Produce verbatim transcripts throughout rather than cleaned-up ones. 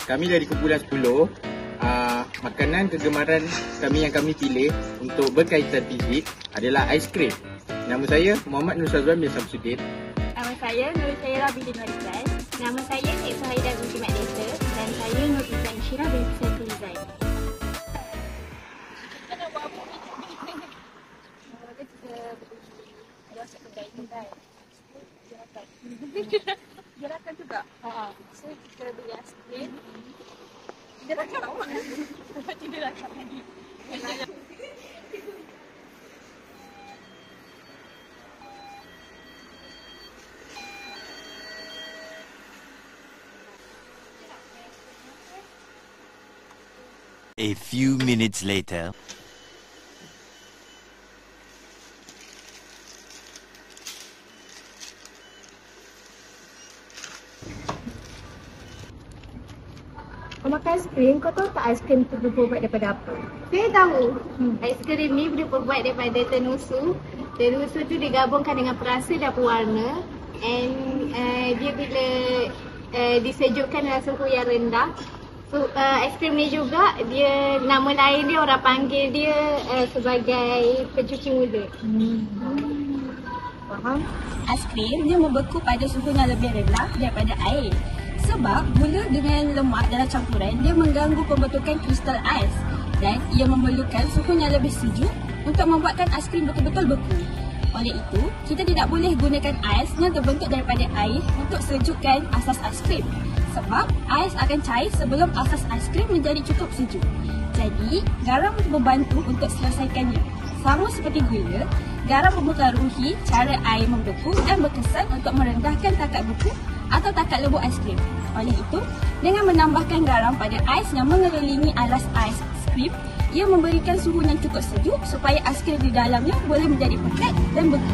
kami dari kumpulan sepuluh, uh, makanan kegemaran kami yang kami pilih untuk berkaitan fizik adalah aiskrim. Nama saya Muhammad Nur Syazwan bin Samsudin. Nama saya Nur Syairah binti Norizal. Nama saya Cik Suhaidah binti Mat Desa. Dan saya Nur Izan Syirah binti Saiful Izan. Kita nak buat apa? Kita kita masuk kedai kedai. Jerakan. Jerakan juga? Haa. So kita beli aiskrim. Jerakan tau? Tidak jerakan lagi. A few minutes later. Kau makan aiskrim, kau tahu tak aiskrim tu berbuat daripada apa? Saya tahu. Hmm. Aiskrim ni boleh berbuat daripada tenusu. Tenusu tu digabungkan dengan perasa dan pewarna. And uh, dia bila uh, disejukkan dalam suhu yang rendah. So, uh, aiskrim ni juga, dia nama lain dia orang panggil dia uh, sebagai pencuci muda. Hmm. Faham? Aiskrim dia membeku pada suhu yang lebih rendah daripada air. Sebab gula dengan lemak dalam campuran dia mengganggu pembentukan kristal ais dan ia memerlukan suhu yang lebih sejuk untuk membuatkan aiskrim betul-betul beku. Oleh itu, kita tidak boleh gunakan ais yang terbentuk daripada air untuk sejukkan asas aiskrim. Sebab ais akan cair sebelum asas aiskrim menjadi cukup sejuk. Jadi, garam membantu untuk selesaikannya. Sama seperti gula, garam mempengaruhi cara air membeku dan berkesan untuk merendahkan takat beku atau takat lembut aiskrim. Oleh itu, dengan menambahkan garam pada ais yang mengelilingi alas aiskrim, ia memberikan suhu yang cukup sejuk supaya aiskrim di dalamnya boleh menjadi pekat dan beku.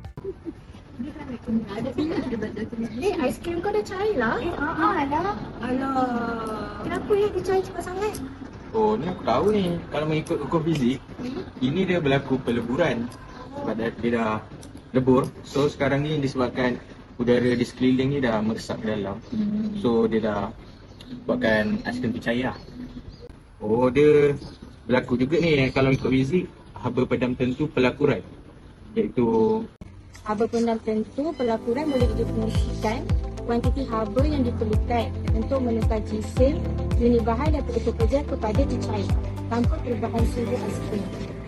Eh, aiskrim kau dah cair lah. Eh, haa dah. Alah. Kenapa ya dia cair cepat sangat? Oh, ni aku tahu ni. Kalau mengikut hukum fizik, ini dia berlaku peleburan. Sebab dia, dia dah lebur. So sekarang ni disebabkan udara di sekeliling ni dah meresap ke dalam. Hmm. So dia dah buatkan aiskrim tu cair lah. Oh, dia berlaku juga ni kalau ikut fizik, haba padam tentu pelakuran. Iaitu haba padam tentu pelakuran boleh didefinisikan kuantiti haba yang diperlukan untuk menukar jisim, unit bahan dan pekerja kepada dicair tanpa perubahan suhu aiskrim.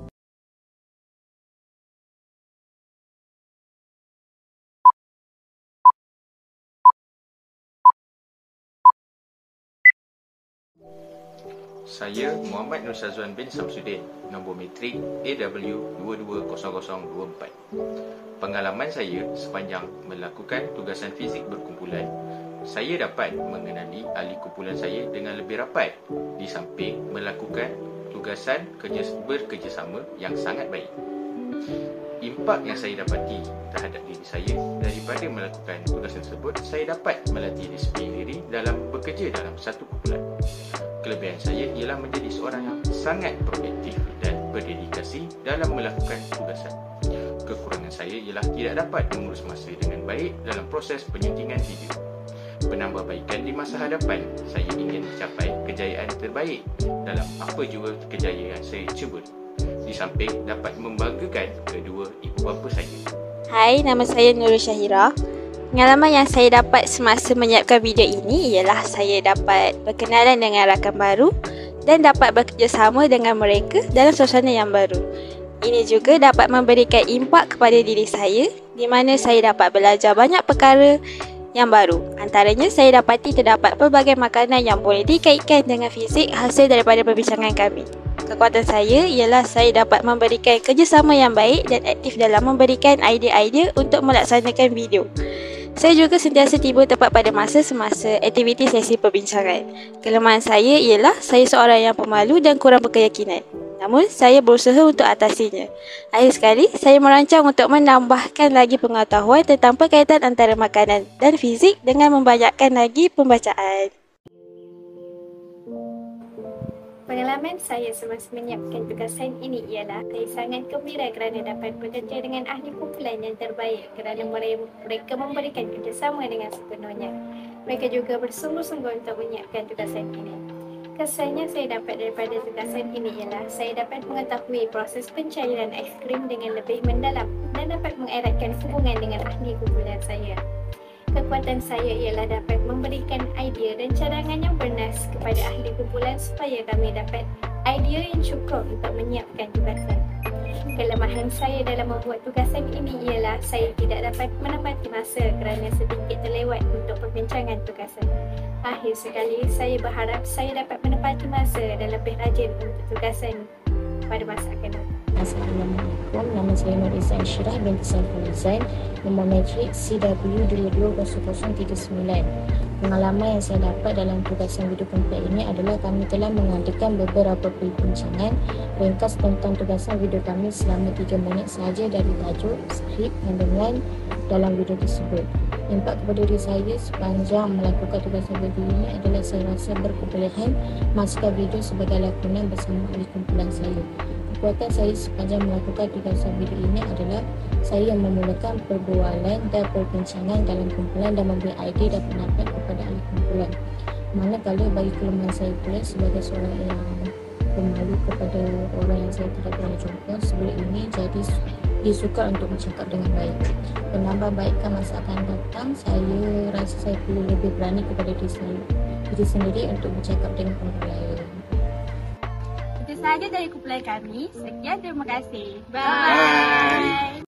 Saya Muhammad Nur Syazwan bin Samsudin, nombor metrik A W dua dua kosong kosong dua empat. Pengalaman saya sepanjang melakukan tugasan fizik berkumpulan, saya dapat mengenali ahli kumpulan saya dengan lebih rapat di samping melakukan tugasan kerja berkerjasama yang sangat baik. Impak yang saya dapati terhadap diri saya daripada melakukan tugasan tersebut, saya dapat melatih disiplin diri dalam bekerja dalam satu kumpulan. Kelebihan saya ialah menjadi seorang yang sangat proaktif dan berdedikasi dalam melakukan tugasan. Kekurangan saya ialah tidak dapat mengurus masa dengan baik dalam proses penyuntingan video. Penambahbaikan di masa hadapan, saya ingin mencapai kejayaan terbaik dalam apa jua kejayaan saya cuba. Di samping dapat membanggakan kedua ibu bapa saya. Hai, nama saya Nurul Syahira. Pengalaman yang saya dapat semasa menyiapkan video ini ialah saya dapat berkenalan dengan rakan baru dan dapat bekerjasama dengan mereka dalam suasana yang baru. Ini juga dapat memberikan impak kepada diri saya di mana saya dapat belajar banyak perkara yang baru. Antaranya, saya dapati terdapat pelbagai makanan yang boleh dikaitkan dengan fizik hasil daripada perbincangan kami. Kekuatan saya ialah saya dapat memberikan kerjasama yang baik dan aktif dalam memberikan idea-idea untuk melaksanakan video. Saya juga sentiasa tiba tepat pada masa semasa aktiviti sesi perbincangan. Kelemahan saya ialah saya seorang yang pemalu dan kurang berkeyakinan. Namun, saya berusaha untuk atasinya. Akhir sekali, saya merancang untuk menambahkan lagi pengetahuan tentang perkaitan antara makanan dan fizik dengan membanyakkan lagi pembacaan. Pengalaman saya semasa menyiapkan tugasan ini ialah saya sangat gembira kerana dapat bekerja dengan ahli kumpulan yang terbaik kerana mereka memberikan kerjasama dengan sepenuhnya. Mereka juga bersungguh-sungguh untuk menyiapkan tugasan ini. Kesan yang saya dapat daripada tugasan ini ialah saya dapat mengetahui proses pencairan aiskrim dengan lebih mendalam dan dapat mengeratkan hubungan dengan ahli kumpulan saya. Kekuatan saya ialah dapat memberikan idea dan cadangan yang bernas kepada ahli kumpulan supaya kami dapat idea yang cukup untuk menyiapkan tugasan. Kelemahan saya dalam membuat tugasan ini ialah saya tidak dapat menepati masa kerana sedikit terlewat untuk perbincangan tugasan. Akhir sekali, saya berharap saya dapat menepati masa dan lebih rajin untuk tugasan pada masa akan datang. Assalamualaikum, nama saya Nurisa Syirah binti Saiful Zain, nombor matrik C W dua dua kosong kosong tiga sembilan. Pengalaman yang saya dapat dalam tugasan video komplek ini adalah kami telah mengadakan beberapa perbincangan ringkas tentang tugasan video kami selama tiga minit sahaja dari tajuk, skrip, kandungan dalam video tersebut. Impak kepada diri saya sepanjang melakukan tugasan video ini adalah saya rasa berkebolehan masukkan video sebagai lakonan bersama ahli kumpulan saya. Kekuatan saya sepanjang melakukan tugasan video ini adalah saya yang memulakan perbualan dan perbincangan dalam kumpulan dan memberi idea dan pendapat kepada ahli kumpulan. Manakala bagi kelemahan saya pula sebagai seorang yang pemalu kepada orang yang saya tidak pernah jumpa sebelum ini, jadi disukar untuk bercakap dengan baik. Penambahbaikan masa akan datang, saya rasa saya perlu lebih berani kepada diri saya diri sendiri untuk bercakap dengan orang lain. Itu sahaja dari kumpulan kami. Sekian, terima kasih. Bye. Bye.